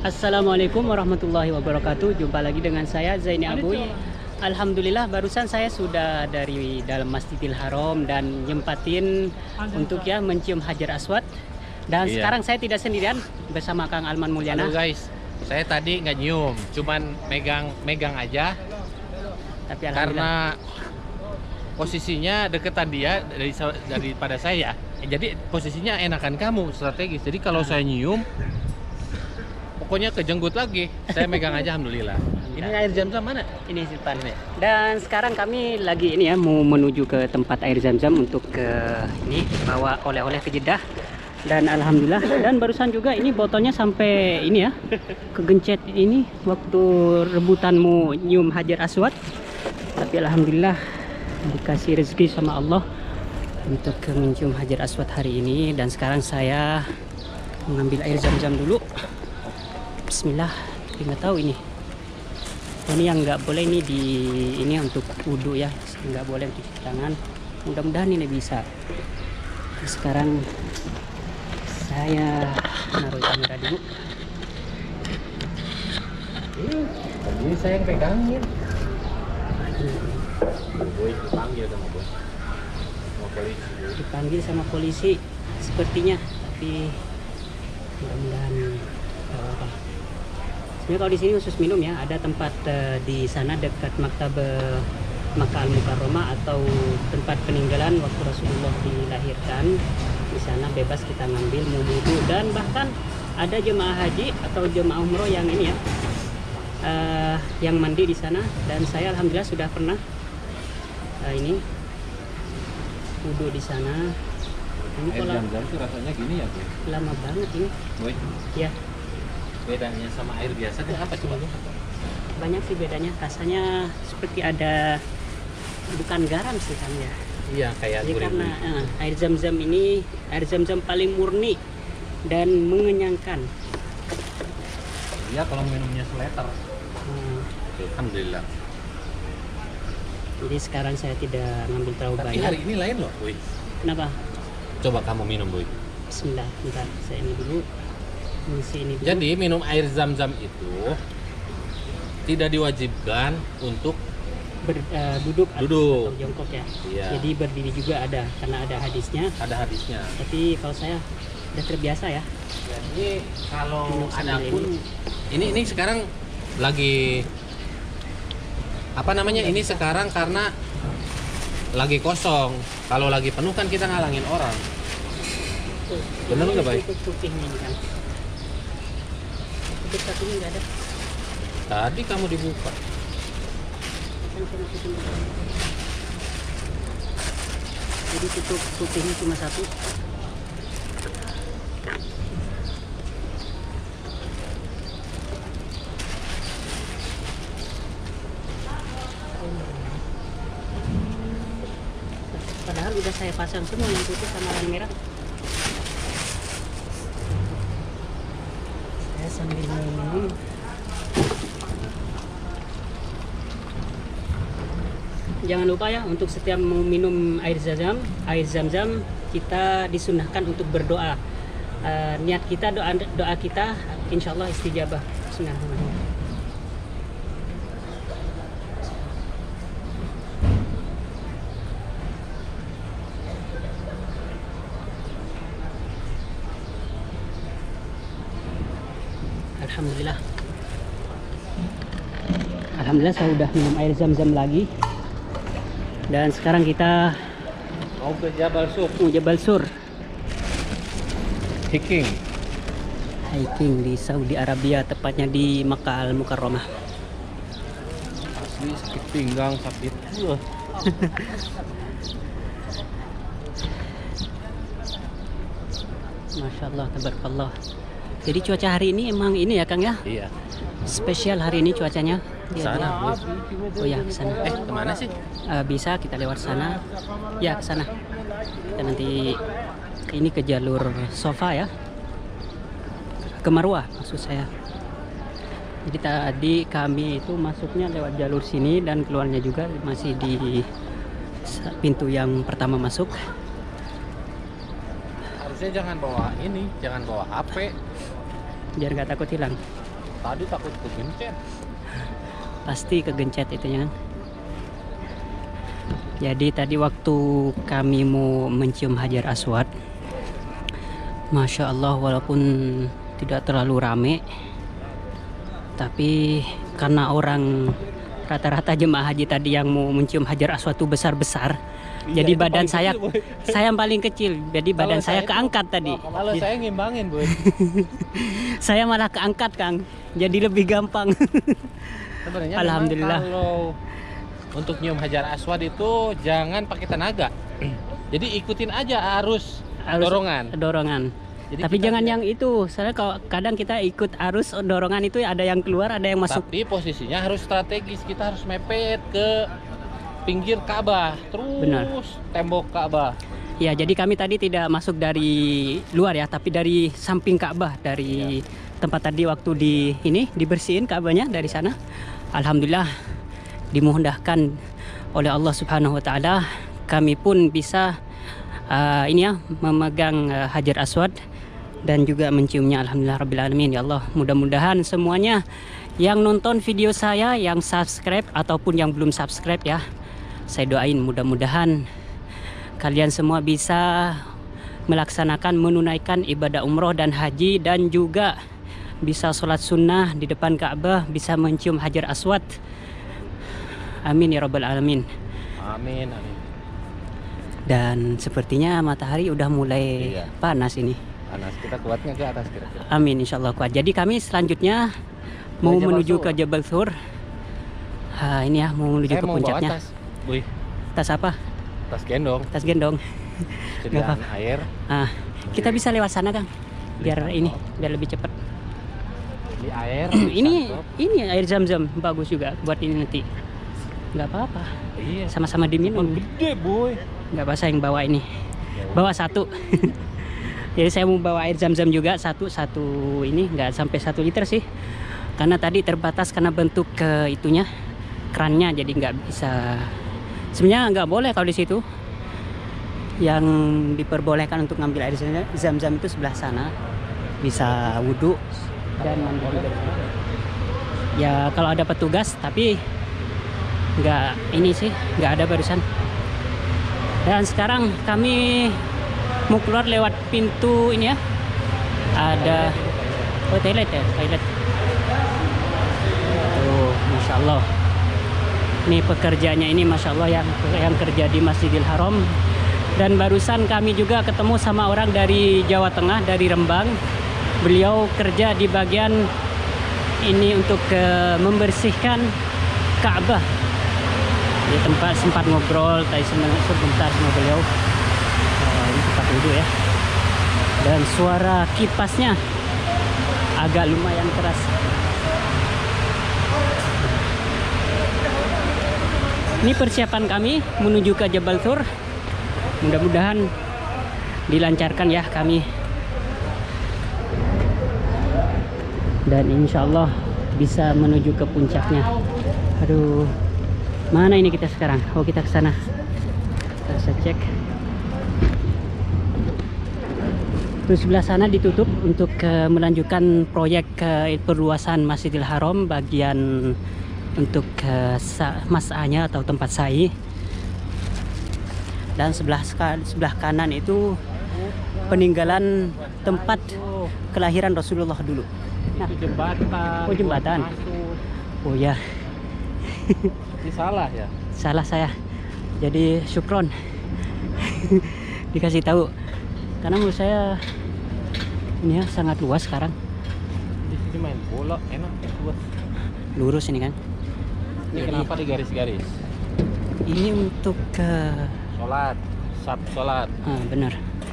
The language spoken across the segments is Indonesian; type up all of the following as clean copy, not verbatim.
Assalamualaikum warahmatullahi wabarakatuh. Jumpa lagi dengan saya Zaini Abuy. Alhamdulillah barusan saya sudah dari dalam Masjidil Haram dan nyempatin untuk ya mencium Hajar Aswad. Dan Iya. sekarang saya tidak sendirian bersama Kang Alman Mulyana. Halo guys, saya tadi nggak nyium, cuman megang aja Tapi alhamdulillah karena posisinya deketan dia daripada saya. Jadi posisinya enakan kamu strategis. Jadi kalau saya nyium, pokoknya kejenggut lagi. Saya megang aja, alhamdulillah. Ini air zam-zam mana? ini Silpan. Ini. Dan sekarang kami lagi ini ya mau menuju ke tempat air zam-zam untuk ke ini bawa oleh-oleh ke Jeddah. Dan alhamdulillah, dan barusan juga ini botolnya sampai ini ya kegencet ini waktu rebutanmu nyium Hajar Aswad. Tapi alhamdulillah dikasih rezeki sama Allah untuk mencium Hajar Aswad hari ini. Dan sekarang saya mengambil air zam-zam dulu. Bismillah. Tapi nggak tahu ini yang nggak boleh ini ini untuk wudhu ya, nggak boleh cuci tangan. Mudah-mudahan ini bisa. Sekarang saya naruh kamera dulu. Ini saya yang pegangin. Boy dipanggil sama Boy. Mau polisi. Dipanggil sama polisi sepertinya, tapi mudah-mudahan nggak apa-apa. Sebenarnya kalau di sini khusus minum ya, ada tempat di sana dekat Maktab Makkah Al-Mukarramah atau tempat peninggalan waktu Rasulullah dilahirkan. Di sana bebas kita ngambil mau wudhu, dan bahkan ada jemaah haji atau jemaah umroh yang ini ya yang mandi di sana. Dan saya alhamdulillah sudah pernah ini wudhu di sana. Ini Air kalau zam-zam tuh rasanya gini ya, Boy? lama banget ini Boy, ya, bedanya sama air biasa tuh apa coba? banyak sih bedanya. Rasanya seperti ada, bukan garam sih kan ya. Iya, kayak Jadi gurih. karena air zam-zam ini air zam-zam paling murni dan mengenyangkan. Iya, kalau minumnya seliter. Hmm, Alhamdulillah. jadi sekarang saya tidak ngambil terlalu Tapi banyak. hari ini lain loh, Boy. Kenapa? Coba kamu minum, Boy. Bismillah, bentar saya ini dulu, mengisi ini dulu. Jadi minum air zam-zam itu tidak diwajibkan untuk Duduk atau Duduk. jongkok ya. Iya. Jadi berdiri juga ada karena ada hadisnya. ada hadisnya. Tapi kalau saya udah terbiasa ya. Jadi kalau Minum ada sambil pun ini sekarang lagi apa namanya? Ini sekarang karena lagi kosong. Kalau lagi penuh kan kita ngalangin orang. Bener nggak, Bay? Tutup kupingnya ini kan. Tutup satunya nggak ada. Tadi kamu dibuka. Kan cuma kuping. Jadi tutup kupingnya cuma satu. Padahal udah saya pasang semua yang putih sama yang merah. Saya sambil minum. Jangan lupa ya, untuk setiap mau minum air zam-zam kita disunahkan untuk berdoa. Niat kita, doa kita insya Allah istijabah. Bismillahirrahmanirrahim. Alhamdulillah. Alhamdulillah saya udah minum air zam-zam lagi. Dan sekarang kita Mau ke Jabal Sur. Jabal Sur, Hiking. hiking di Saudi Arabia, tepatnya di Makkah Al-Mukarramah. Asli sakit pinggang, sakit. Masya Allah, tabarakallah. Jadi cuaca hari ini emang ini ya Kang ya, Iya. spesial hari ini cuacanya. Sana, Boy. Oh ya, ke sana. Kemana sih? Bisa kita lewat sana. Ya, ke sana. Kita nanti ini ke jalur Sofa ya. Ke Marwah maksud saya. Jadi tadi kami itu masuknya lewat jalur sini dan keluarnya juga masih di pintu yang pertama masuk. Harusnya jangan bawa ini, jangan bawa HP. Biar nggak takut hilang. Tadi takut kegencet. Pasti kegencet itunya kan. Jadi tadi waktu kami mau mencium Hajar Aswad, Masya Allah, walaupun tidak terlalu rame, tapi karena orang rata-rata jemaah haji tadi yang mau mencium Hajar Aswad itu besar-besar, Iya, jadi itu badan paling saya kecil, Boy. saya yang paling kecil, jadi badan Kalau saya saya keangkat tadi. Kalau saya ngimbangin, Boy. Saya malah keangkat, Kang, jadi lebih gampang. Sebenarnya Alhamdulillah. memang kalau untuk nyium Hajar Aswad itu jangan pakai tenaga. Jadi ikutin aja arus dorongan. Jadi Tapi kita jangan tidak- yang itu, soalnya kalau kadang kita ikut arus dorongan itu ada yang keluar, ada yang masuk. Tapi posisinya harus strategis. Kita harus mepet ke pinggir Ka'bah, terus Benar. tembok Ka'bah. Ya, jadi kami tadi tidak masuk dari luar ya, tapi dari samping Ka'bah, dari tempat tadi waktu dibersihin Ka'bahnya dari sana. Alhamdulillah dimudahkan oleh Allah Subhanahu wa taala, kami pun bisa memegang Hajar Aswad dan juga menciumnya. Alhamdulillah rabbil alamin. Ya Allah, mudah-mudahan semuanya yang nonton video saya, yang subscribe ataupun yang belum subscribe ya, saya doain mudah-mudahan kalian semua bisa melaksanakan, menunaikan ibadah umroh dan haji, dan juga bisa sholat sunnah di depan Ka'bah, bisa mencium Hajar Aswad. Amin ya rabbal alamin. Amin, amin. Dan sepertinya matahari udah mulai Iya. panas ini. Panas, kita kuatnya ke atas kira-kira. Amin, insya Allah kuat. Jadi kami selanjutnya mau Jabal menuju Sur. ke Jabal Sur. Ini ya, mau menuju Saya ke mau bawa puncaknya. tas, Boy. Tas apa? Tas gendong, Tas gendong. sediaan air. Kita bisa lewat sana, Kang. Biar biar lebih cepat. Di air. Ini air Zam-Zam bagus juga buat ini nanti. Nggak apa-apa. Iya. Sama-sama diminum. Gede, Boy. Nggak apa yang bawa ini. Bawa satu. Jadi saya mau bawa air Zam-Zam juga satu ini, nggak sampai 1 liter sih. Karena tadi terbatas karena bentuk itunya, krannya, jadi nggak bisa. Sebenarnya nggak boleh kalau di situ. Yang diperbolehkan untuk ngambil air Zam-Zam itu sebelah sana, bisa wudhu dan mandi juga di sana. Ya kalau ada petugas, tapi nggak ada barusan. Dan sekarang kami mau keluar lewat pintu ini ya. Ada toilet ya, toilet. Tuh, Masya Allah. Ini pekerjanya ini Masya Allah yang kerja di Masjidil Haram. Dan barusan kami juga ketemu sama orang dari Jawa Tengah, dari Rembang. Beliau kerja di bagian ini untuk membersihkan Ka'bah. Di tempat sempat ngobrol tadi sebentar sama beliau. Ini tempat duduk ya. Dan suara kipasnya agak lumayan keras. Ini persiapan kami menuju ke Jabal Sur. Mudah-mudahan dilancarkan ya kami. Dan insya Allah bisa menuju ke puncaknya. Aduh, mana ini kita sekarang? Oh, kita ke sana. Kita bisa cek. Terus sebelah sana ditutup untuk melanjutkan proyek perluasan Masjidil Haram bagian untuk mas'anya atau tempat sa'i. Dan sebelah kanan itu peninggalan tempat kelahiran Rasulullah dulu. Nah, Itu jembatan. oh, jembatan. Masuk. Oh ya, Ini salah ya. salah saya. Jadi syukron dikasih tahu. Karena menurut saya ini ya sangat luas sekarang. Di sini main bola enak buat. Lurus ini kan. Ini Jadi- kenapa di garis-garis? Ini untuk Sholat, sab sholat. benar.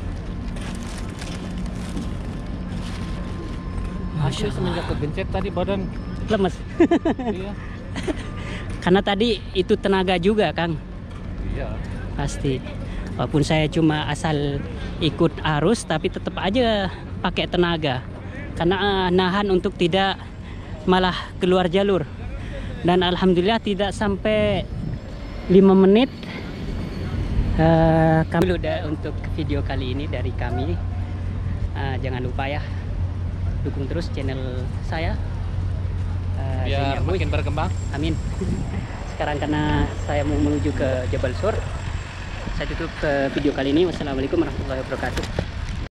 Masya Asli semenjak kegencet tadi badan. lemes. Iya. Karena tadi itu tenaga juga, Kang. Iya. Pasti. Walaupun saya cuma asal ikut arus, tapi tetap aja pakai tenaga. Karena nahan untuk tidak malah keluar jalur. Dan alhamdulillah tidak sampai 5 menit. Kami udah untuk video kali ini dari kami. Jangan lupa ya, dukung terus channel saya biar Zainab. makin berkembang. Amin. Sekarang karena saya mau menuju ke Jabal Sur, saya tutup video kali ini. Wassalamualaikum warahmatullahi wabarakatuh.